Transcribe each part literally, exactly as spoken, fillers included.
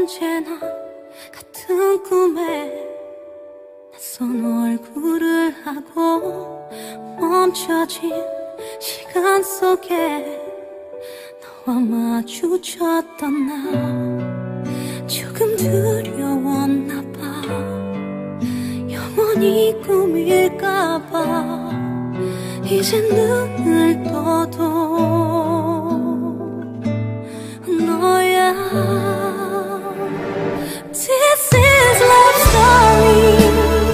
언제나 같은 꿈에 낯선 얼굴을 하고 멈춰진 시간 속에 너와 마주쳤던 나 조금 두려웠나 봐. 영원히 꿈일까봐 이제 눈을 떠도 너야. This is love story.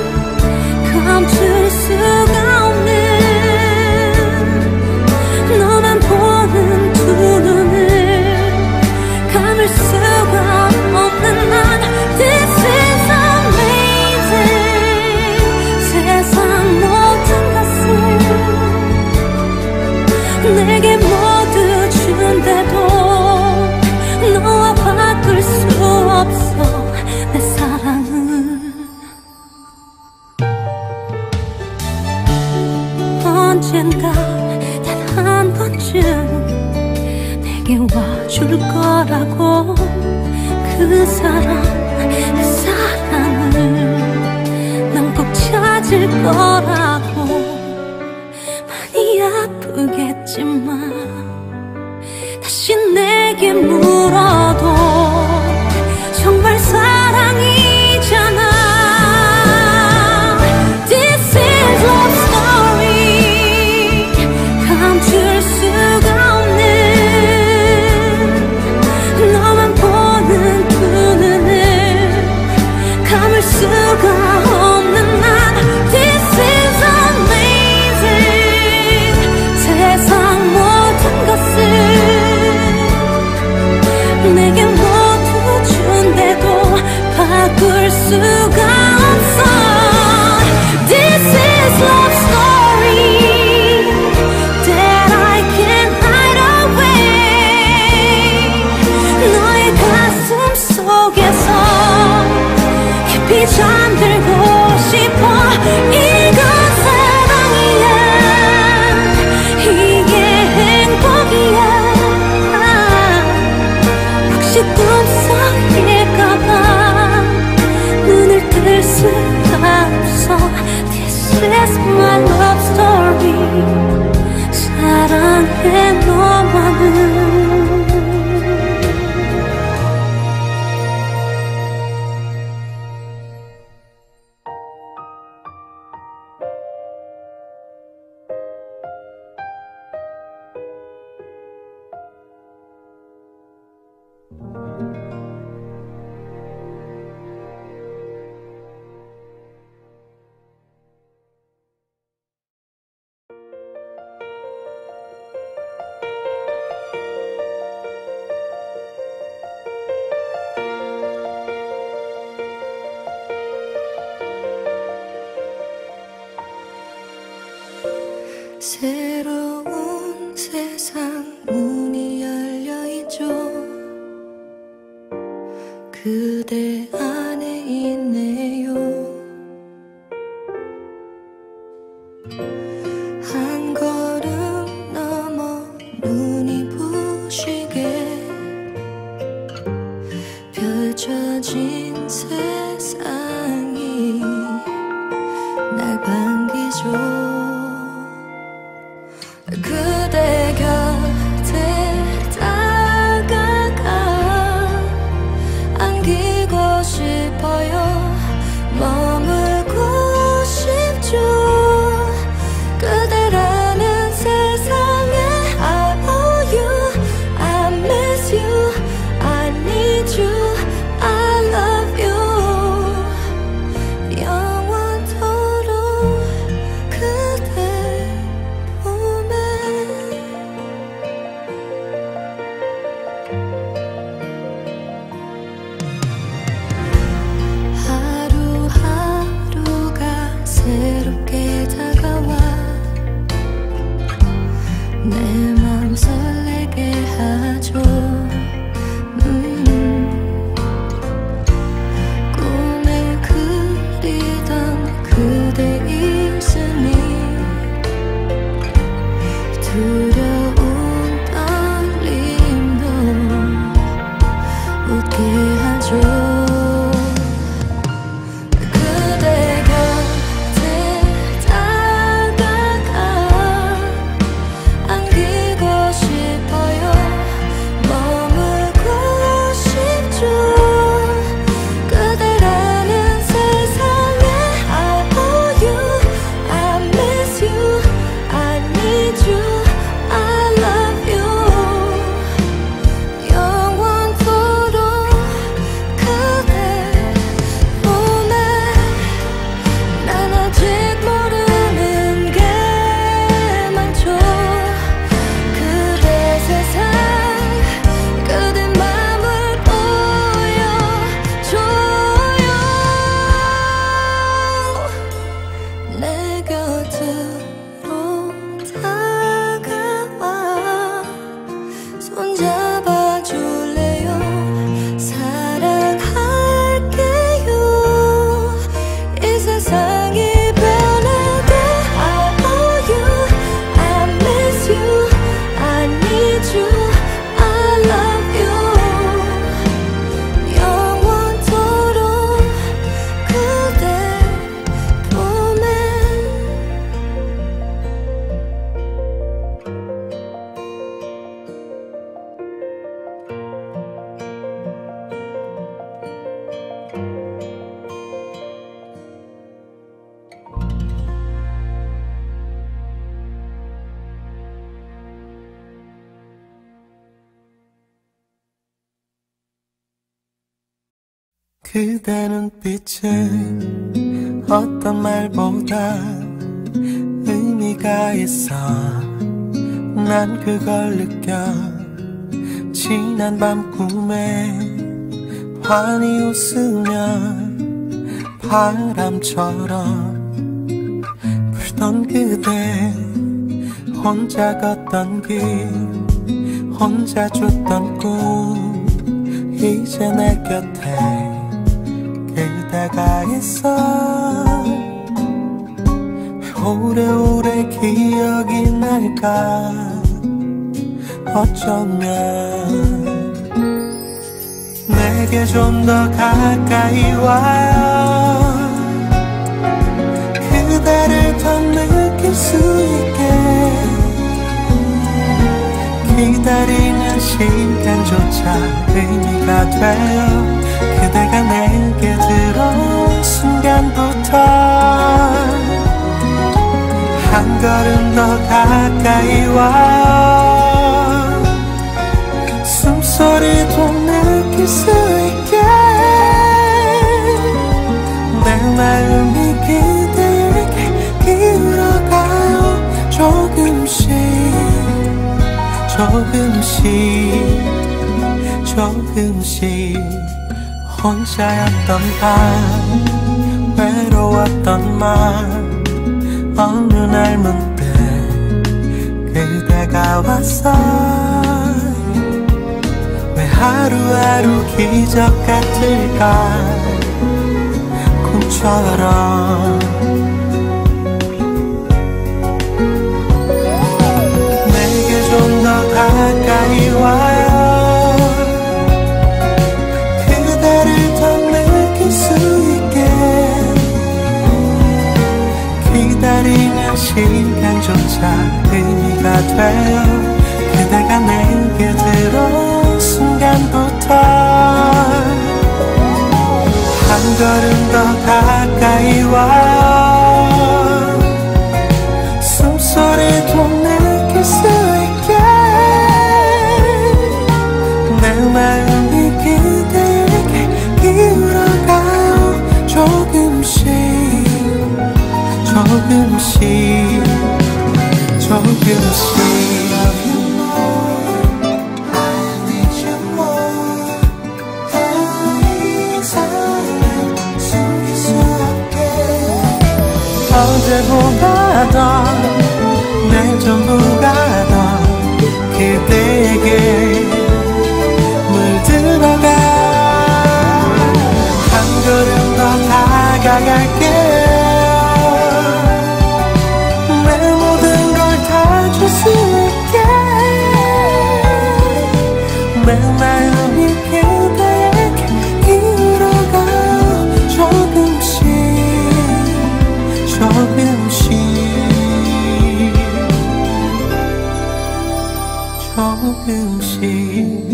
감출 수가 없는 너만 보는 두 눈을 감을 수가 없는 난 This is amazing. 세상 모든 것을 내게 모두 준대도 너와 바꿀 수 없어 내 사랑을. 언젠가 단 한 번쯤 내게 와줄 거라고 그 사랑 그 사랑을 난 꼭 찾을 거라고. 많이 아프겠지만 다시 내게 물어도 정말 사랑이잖아. This is love story. 감출 수가 없는 너만 보는 두 눈을 감을 수가 없는 난 This is amazing. 세상 모든 것을 내게 모두 준대도 바꿀 수가 없어. This is love story that I can't hide away. 너의 가슴 속에서 깊이 잠들고 싶어. 이건 사랑이야. 이게 행복이야. 혹시 꿈속일까봐 눈을 뜰 수가 없어. This is my love story. 사랑해 너만을. 새로운 세상 문이 열려있죠. 그대 안에 있네요. 한 걸음 넘어 눈이 부시게 펼쳐진 세상이 날 반기죠. 그대 곁에 다가가 안기고 싶어요. 머물고 싶죠. 그대라는 세상에 I owe you, I miss you, I need you, I love you. 그대 눈빛은 어떤 말보다 의미가 있어. 난 그걸 느껴. 지난 밤 꿈에 환히 웃으면 바람처럼 불던 그대, 혼자 걷던 길, 혼자 줬던 꿈, 이제 내 곁에 그대가 있어. 오래오래 기억이 날까. 어쩌면 내게 좀 더 가까이 와요. 그대를 더 느낄 수 있게. 기다리는 시간조차 의미가 돼요. 그대가 내게 들어온 순간부터 한 걸음 더 가까이 와요. 숨소리도 느낄 수 있게. 내 마음이 그대에게 기울어가요. 조금씩 조금씩 조금씩. 혼자였던 밤, 외로웠던 맘, 어느 날 문득 그대가 왔어. 왜 하루하루 기적 같을까. 꿈처럼 내게 좀 더 가까이 와요. 그대를 더 느낄 수 있게. 기다리는 시간조차 의미가 돼요. 그대가 내게 들어온 순간부터 한 걸음 더 가까이 와요. 숨소리도 느낄 수 있게. 내 마음이 그대에게 기울어가요. 조금씩 조금씩 조금씩. 어제보다 더 내 전부가 더 그대에게 물들어가. 한 걸음 더 다가갈게. 내 모든 걸 다 줄 수 있게. 내 마음이 그대에게 기울어가. 조금씩 조금씩 조금씩.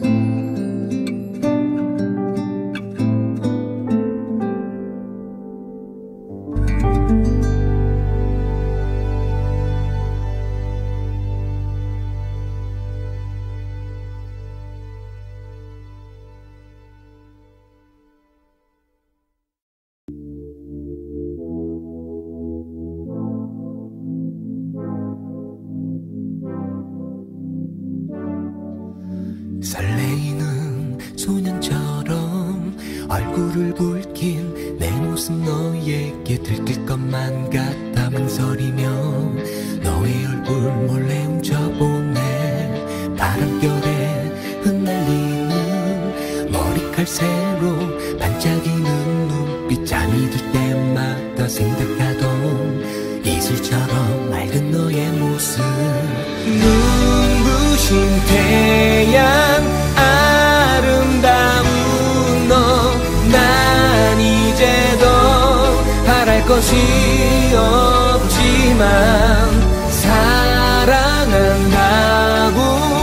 설레이는 소년처럼 얼굴을 붉힌 내 모습 너에게 들킬 것만 같아 망설이며 너의 얼굴 몰래 훔쳐보네. 바람결에 흩날리는 머리칼 새로 반짝이는 눈빛. 잠이 들 때마다 생각하던 이슬처럼 맑은 너의 모습. 눈부신 태양 아름다운 너. 난 이제 더 바랄 것이 없지만 사랑한다고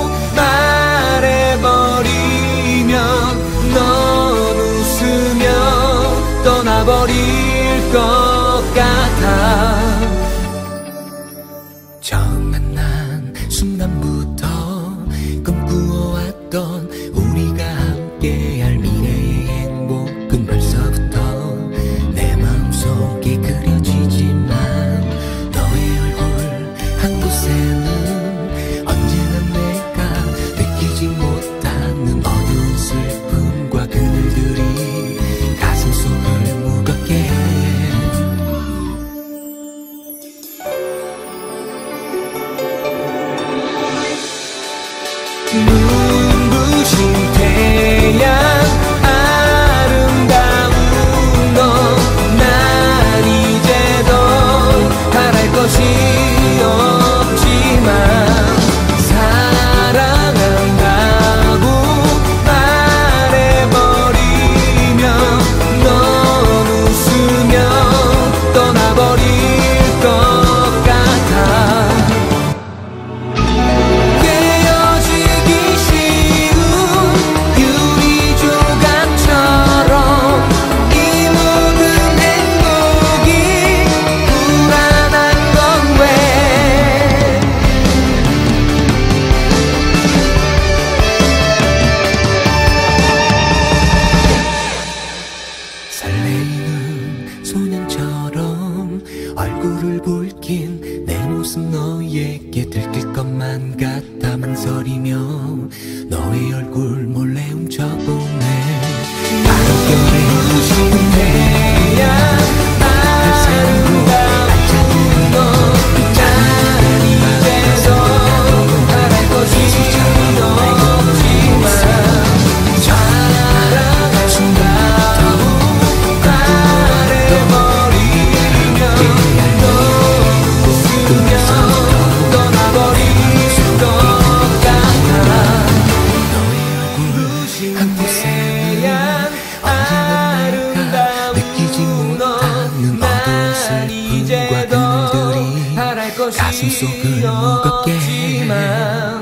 말해버리면 넌 웃으며 떠나버릴 것 같아. 처음 만난 순간부터 꿈꾸어왔던 우리가 함께할 미래의 행복은 태양 아름다운 느끼지 못하는 어두운 슬픔과 그늘들이 가슴 속을 무겁게 해.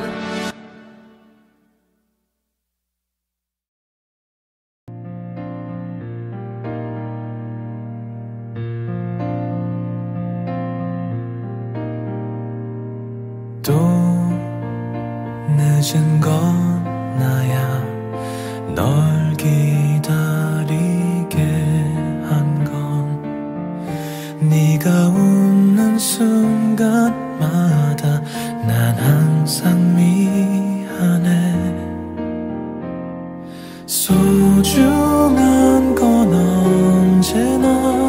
또 늦은 건 나야 널 기다리게 한 건 네가 웃는 순간마다 난 항상 미안해. 소중한 건 언제나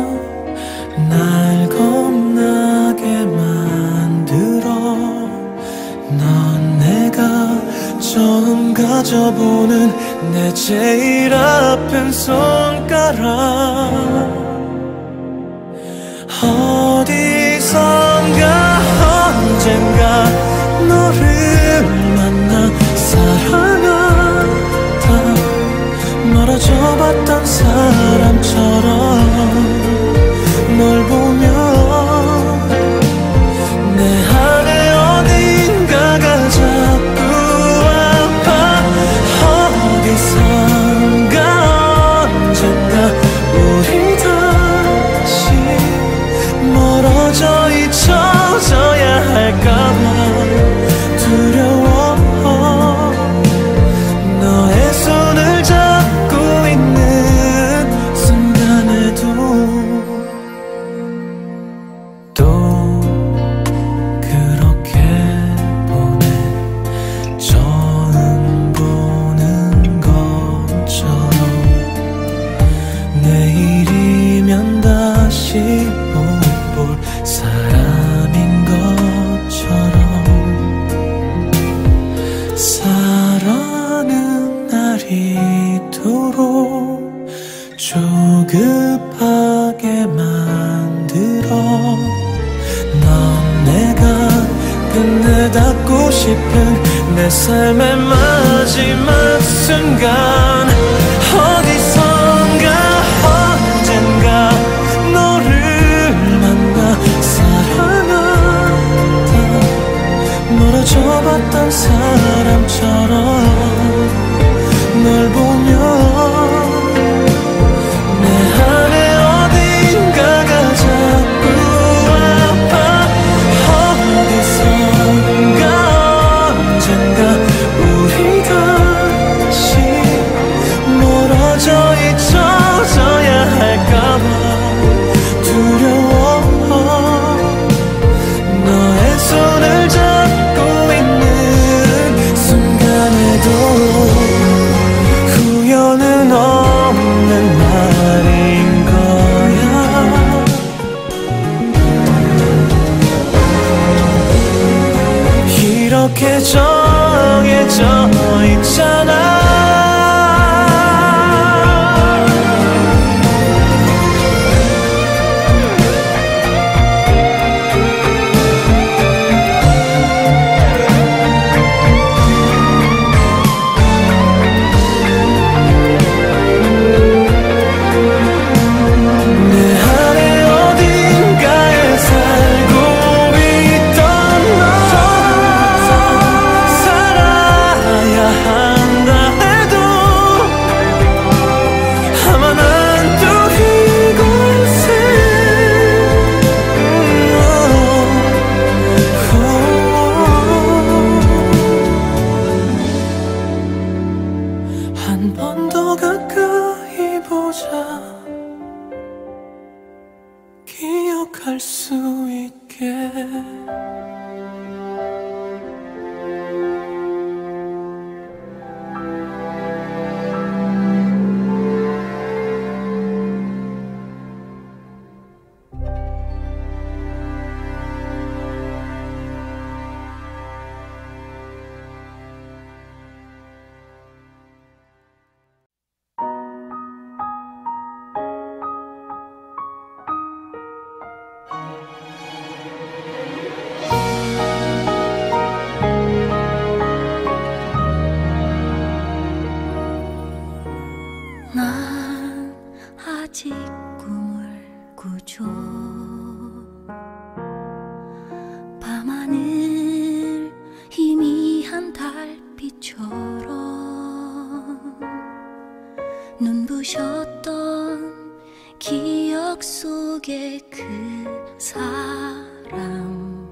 날 겁나게 만들어. 넌 내가 처음 가져보는 내 제일 아픈 손가락. 어디선가 언젠가 너를 만나 사랑하다 멀어져봤던 사람처럼 널 보며 내 안에 어딘가가 자꾸 아파. 어디선가 언젠가 우리 다시 멀어져 잊혀져야 할까봐 두려워. 너의 손을 잡고 있는 순간에도 또 그렇게 보내. 처음 보는 것처럼 내일이면 다시 못 볼 사람인 것처럼. 사랑은 날 이토록 조급하게 만들어. 넌 내가 끝내 닿고 싶은 내 삶의 마지막 순간. 어디선가 언젠가 너를 만나 사랑하다 멀어져봤던 사람처럼 널 보며 내 안에 어딘가가 자꾸 아파. 어디선가 언젠가 우리 다시 멀어져 잊혀져야 할까봐 두려워. 너의 손을 잡고 있는 순간에도 후회는 없는 말인 거야. 이렇게 정해져 있잖아. 한 번 더 가까이 보자. 기억할 수 있게. 난 아직 꿈을 꾸죠. 밤하늘 희미한 달빛처럼 눈부셨던 기억 속의 그 사람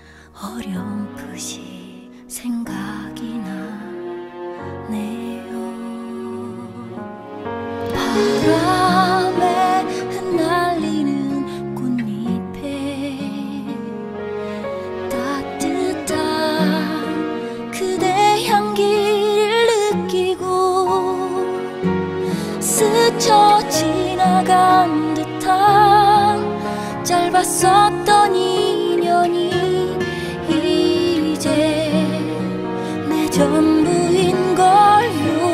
어렴풋이 생각이 나네요. 바람에 흩날리는 꽃잎에 따뜻한 그대 향기를 느끼고 스쳐 지나간 듯한 짧았었던 인연이 이제 내 전부인걸요.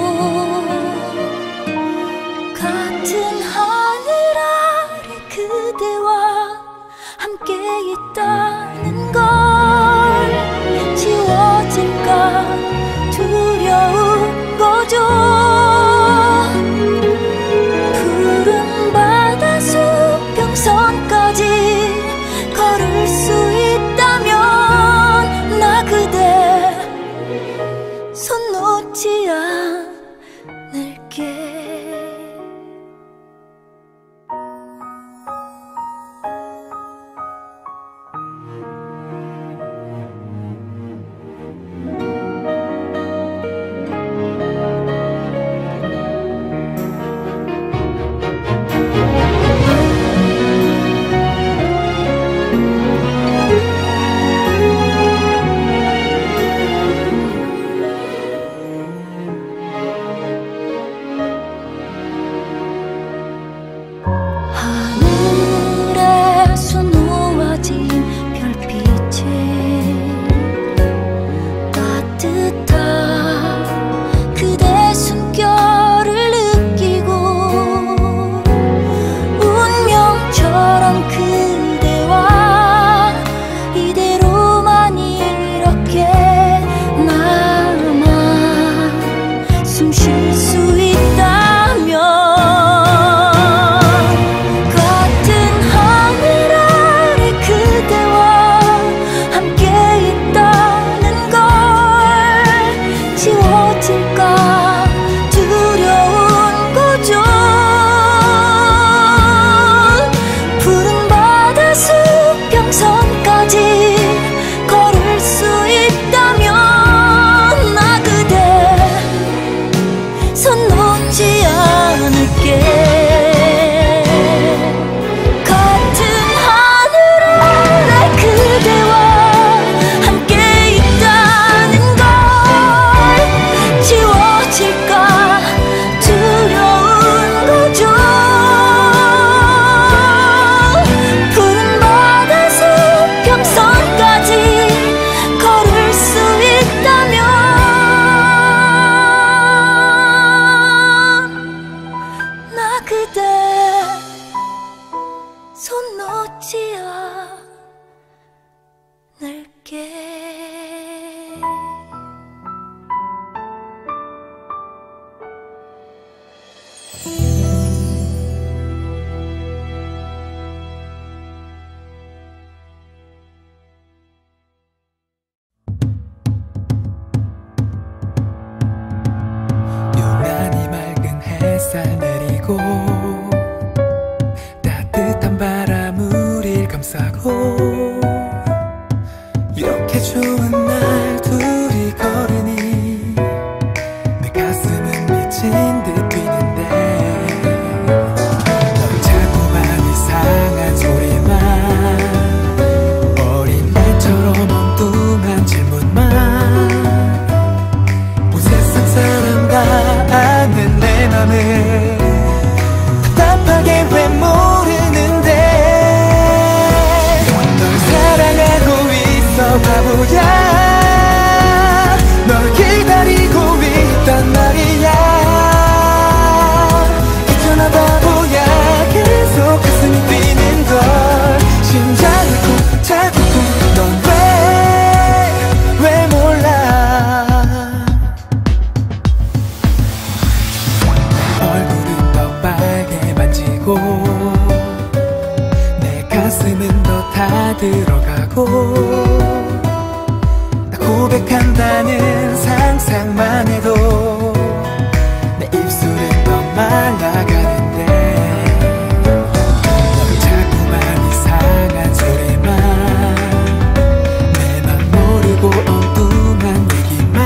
같은 하늘 아래 그대와 함께 있다는 걸 지워질까 두려운 거죠. 푸른 바다 수평선까지 걸을 수 있다면 나 그대 손 놓지 않을게. 하늘에서 놓아진 별빛에 따뜻한 그대 숨결을 느끼고 운명처럼 그대와 이대로만 이렇게 나만 숨 쉴 수 있다면 두려운 거죠. 푸른 바다 수평선까지 걸을 수 있다면 나 그대 손 놓지 않을게. 같은 하늘 아래 그대와 함께 있다는 걸 지워질까 두려운 거죠. 푸른 바다 수평선까지 걸을 수 있다면 나 그대 손 놓지 않을게. 유난히 맑은 햇살 내리고 따뜻한 바람 우릴 감싸고 이렇게 좋은 날 둘이 걸으니 내 가슴은 미친 듯 뛰는데 넌 자꾸만 이상한 소리만 어린애처럼 엉뚱한 질문만 온 세상 사람 다 아는 내 맘을 들어가고 나 고백한다는 상상만 해도 내 입술은 더 말라가는데 너를 자꾸만 이상한 소리만 내 맘 모르고 엉뚱한 얘기만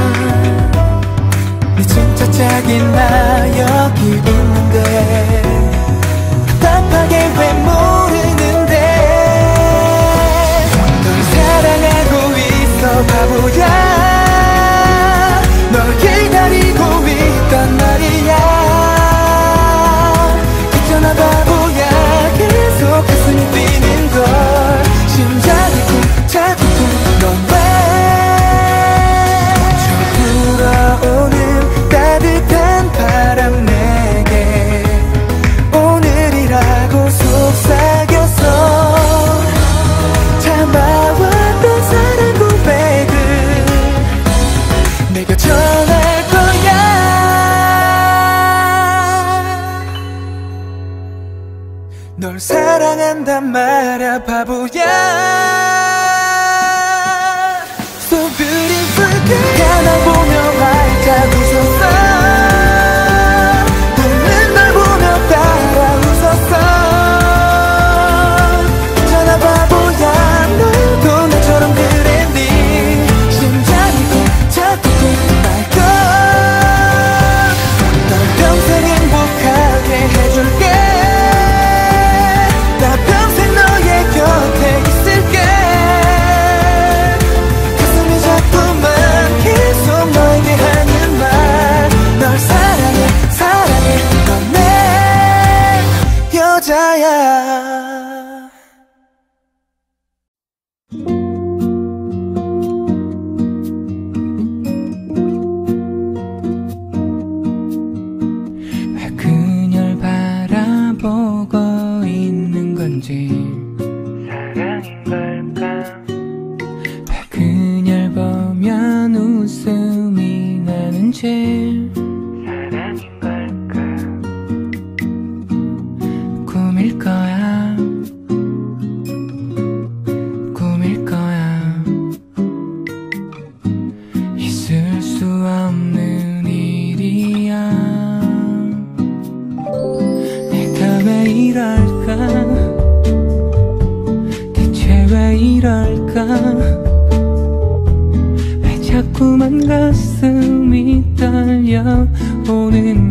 네 침착짝인 나 여기 있는데 답답하게 왜 모르는데 널 사랑하고 있어 바보야 널 기다리고 있단 말이야 있잖아 바보야 계속 가슴이 뛰는 걸 심장이 쿵짝쿵 넌 왜 저 불어오는 따뜻한 바람 내게 오늘이라고 속삭여서 참아왔던 사랑 고백을 내가 전할 거야 널 사랑한단 말야 바보야 So beautiful girl 날 보며 활짝 웃었어 웃는 널 보며 따라 웃었어 있잖아 바보야 너도 나처럼 그랬니 심장이 쿵짝쿵 날걸 널 평생 행복하게 해줄게 나 평생 너의 곁에 있을게 가슴이 자꾸만 계속 너에게 하는 말 널 사랑해 사랑해 넌 내 여자야 왜 그녀를 바라보고 있는 건지 사랑인 걸까 왜 그녀를 보면 웃음이 나는지 사랑인 걸까 꿈일 거야 꿈일 거야 있을 수 없는 일이야 내가 왜 이럴까 대체 왜 이럴까 왜 자꾸만 가슴이 떨려오는